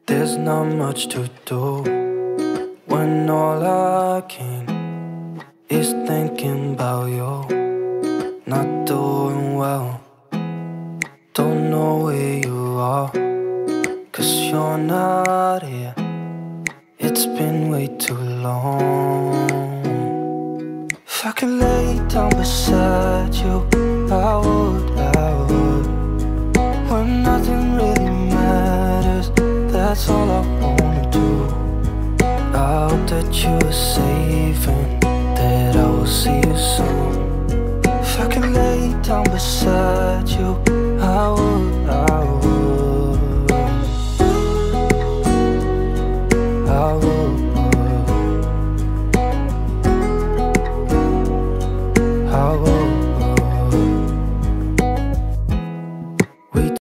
There's not much to do when all I can is thinking about you. Not doing well, don't know where you are, 'cause you're not here. It's been way too long. If I could lay down beside you, I would. When nothing really matters, that's all I wanna do. I hope that you are safe and that I will see you soon. If I could lay down beside